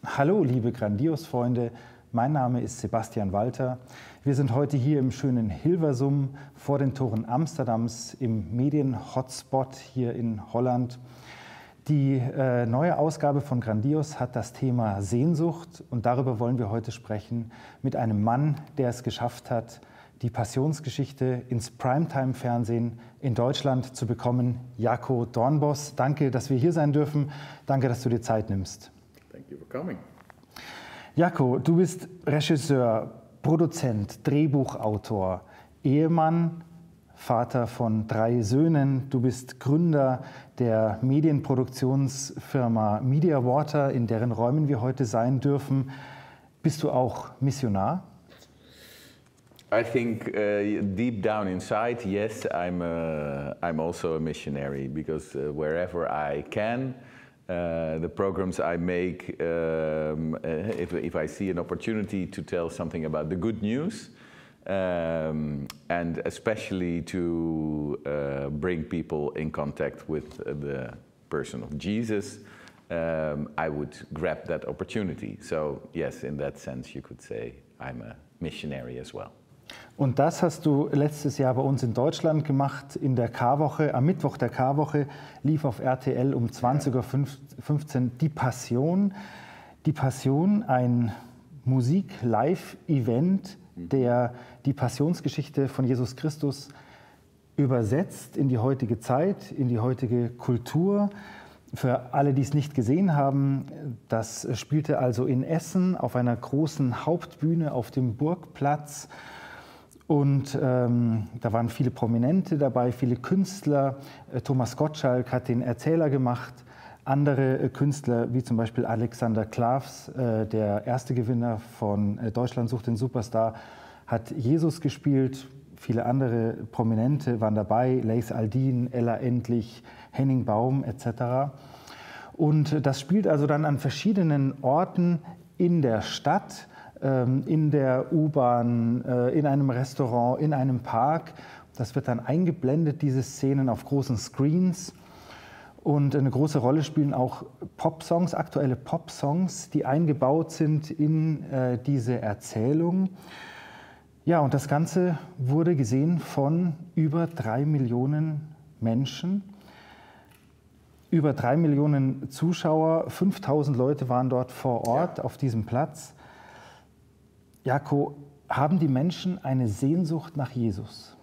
Hallo, liebe Grandios-Freunde, mein Name ist Sebastian Walter. Wir sind heute hier im schönen Hilversum vor den Toren Amsterdams im Medien-Hotspot hier in Holland. Die neue Ausgabe von Grandios hat das Thema Sehnsucht und darüber wollen wir heute sprechen mit einem Mann, der es geschafft hat, die Passionsgeschichte ins Primetime-Fernsehen in Deutschland zu bekommen. Jaco Doornbos, danke, dass wir hier sein dürfen. Danke, dass du dir Zeit nimmst. Thank you for coming. Jaco, du bist Regisseur, Produzent, Drehbuchautor, Ehemann, Vater von 3 Söhnen. Du bist Gründer der Medienproduktionsfirma Media Water, in deren Räumen wir heute sein dürfen. Bist du auch Missionar? I think deep down inside, yes, I'm also a missionary because wherever I can, the programs I make, if I see an opportunity to tell something about the good news, and especially to bring people in contact with the person of Jesus, I would grab that opportunity. So yes, in that sense you could say I'm a missionary as well. Und das hast du letztes Jahr bei uns in Deutschland gemacht, in der Karwoche. Am Mittwoch der Karwoche lief auf RTL um 20:15 Uhr Die Passion. Die Passion, ein Musik-Live-Event, der die Passionsgeschichte von Jesus Christus übersetzt in die heutige Zeit, in die heutige Kultur. Für alle, die es nicht gesehen haben, das spielte also in Essen auf einer großen Hauptbühne auf dem Burgplatz. Und da waren viele Prominente dabei, viele Künstler. Thomas Gottschalk hat den Erzähler gemacht. Andere Künstler, wie zum Beispiel Alexander Klavs, der erste Gewinner von Deutschland sucht den Superstar, hat Jesus gespielt. Viele andere Prominente waren dabei, Lace Aldin, Ella Endlich, Henning Baum etc. Und das spielt also dann an verschiedenen Orten in der Stadt, in der U-Bahn, in einem Restaurant, in einem Park. Das wird dann eingeblendet, diese Szenen auf großen Screens. Und eine große Rolle spielen auch Popsongs, aktuelle Popsongs, die eingebaut sind in diese Erzählung. Ja, und das Ganze wurde gesehen von über 3 Millionen Menschen. Über 3 Millionen Zuschauer, 5000 Leute waren dort vor Ort auf diesem Platz. Jaco, haben die Menschen eine Sehnsucht nach Jesus?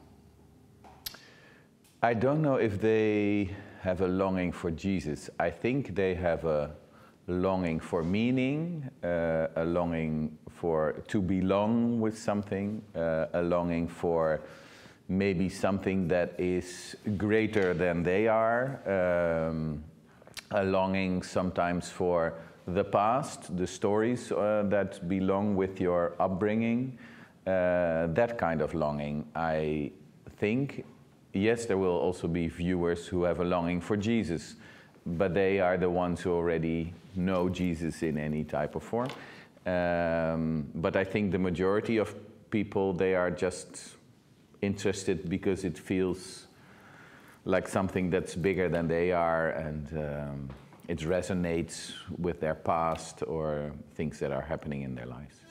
I don't know if they have a longing for Jesus. I think they have a longing for meaning, a longing to belong with something, a longing for maybe something that is greater than they are, a longing sometimes for the past, the stories that belong with your upbringing, that kind of longing. I think, yes, there will also be viewers who have a longing for Jesus, but they are the ones who already know Jesus in any type of form. But I think the majority of people, they are just interested because it feels like something that's bigger than they are, and it resonates with their past or things that are happening in their lives.